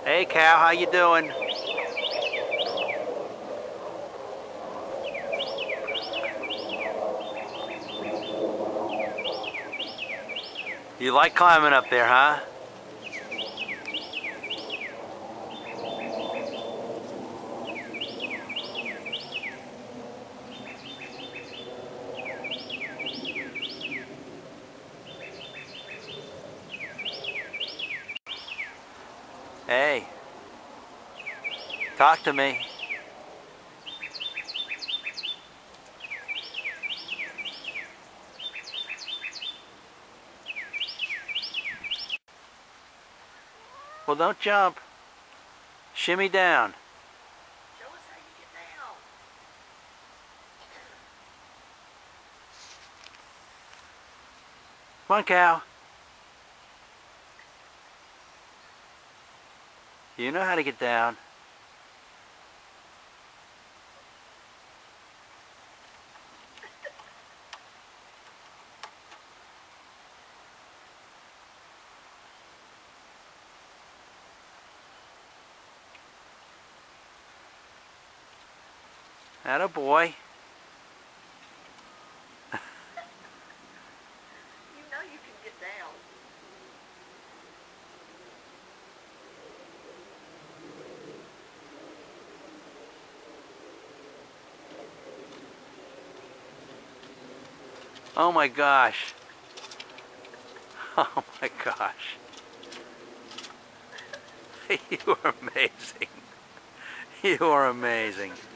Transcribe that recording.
Hey Cal, how you doing? You like climbing up there, huh? Hey, talk to me. Well, don't jump. Shimmy down. Show us how you get down. Come on, Cal. You know how to get down. Atta boy. You know you can get down. Oh my gosh. Oh my gosh. You are amazing. You are amazing.